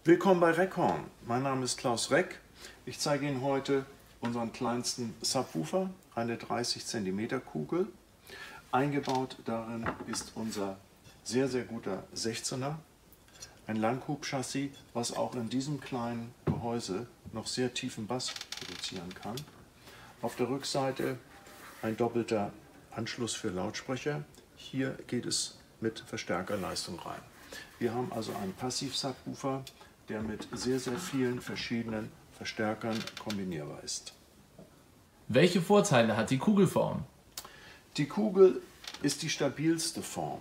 Willkommen bei Reckhorn. Mein Name ist Klaus Reck. Ich zeige Ihnen heute unseren kleinsten Subwoofer, eine 30 cm Kugel. Eingebaut darin ist unser sehr guter 16er, ein Langhub-Chassis, was auch in diesem kleinen Gehäuse noch sehr tiefen Bass produzieren kann. Auf der Rückseite ein doppelter Anschluss für Lautsprecher. Hier geht es mit Verstärkerleistung rein. Wir haben also einen Passiv-Subwoofer, der mit sehr vielen verschiedenen Verstärkern kombinierbar ist. Welche Vorteile hat die Kugelform? Die Kugel ist die stabilste Form,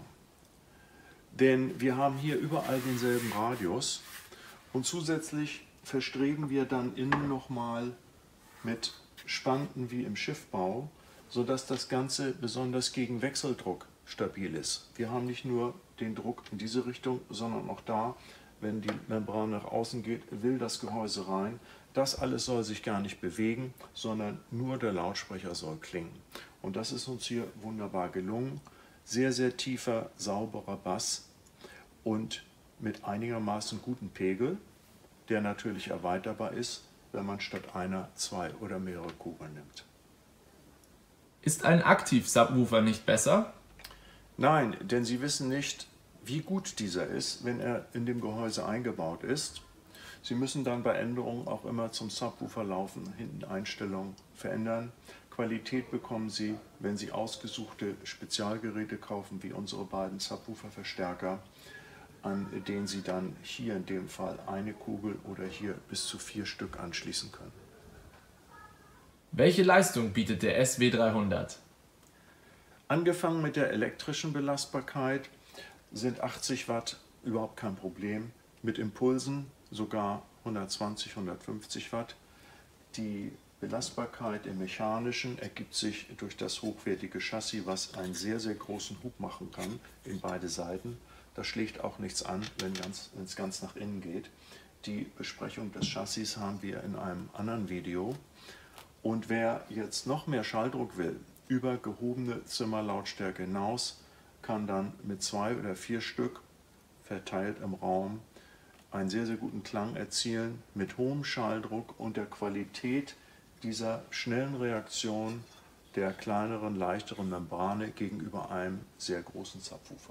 denn wir haben hier überall denselben Radius und zusätzlich verstreben wir dann innen nochmal mit Spanten wie im Schiffbau, sodass das Ganze besonders gegen Wechseldruck stabil ist. Wir haben nicht nur den Druck in diese Richtung, sondern auch da, wenn die Membran nach außen geht, will das Gehäuse rein. Das alles soll sich gar nicht bewegen, sondern nur der Lautsprecher soll klingen. Und das ist uns hier wunderbar gelungen. Sehr tiefer, sauberer Bass und mit einigermaßen guten Pegel, der natürlich erweiterbar ist, wenn man statt einer 2 oder mehrere Kugeln nimmt. Ist ein Aktiv-Subwoofer nicht besser? Nein, denn Sie wissen nicht, wie gut dieser ist, wenn er in dem Gehäuse eingebaut ist. Sie müssen dann bei Änderungen auch immer zum Subwoofer laufen, hinten Einstellungen verändern. Qualität bekommen Sie, wenn Sie ausgesuchte Spezialgeräte kaufen, wie unsere beiden Subwoofer-Verstärker, an denen Sie dann hier in dem Fall eine Kugel oder hier bis zu 4 Stück anschließen können. Welche Leistung bietet der SW300? Angefangen mit der elektrischen Belastbarkeit sind 80 Watt überhaupt kein Problem, mit Impulsen sogar 120, 150 Watt. Die Belastbarkeit im Mechanischen ergibt sich durch das hochwertige Chassis, was einen sehr großen Hub machen kann in beide Seiten. Das schlägt auch nichts an, wenn es ganz nach innen geht. Die Besprechung des Chassis haben wir in einem anderen Video. Und wer jetzt noch mehr Schalldruck will, über gehobene Zimmerlautstärke hinaus, kann dann mit 2 oder 4 Stück verteilt im Raum einen sehr guten Klang erzielen mit hohem Schalldruck und der Qualität dieser schnellen Reaktion der kleineren, leichteren Membrane gegenüber einem sehr großen Subwoofer.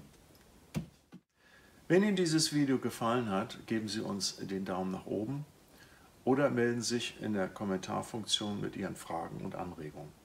Wenn Ihnen dieses Video gefallen hat, geben Sie uns den Daumen nach oben oder melden sich in der Kommentarfunktion mit Ihren Fragen und Anregungen.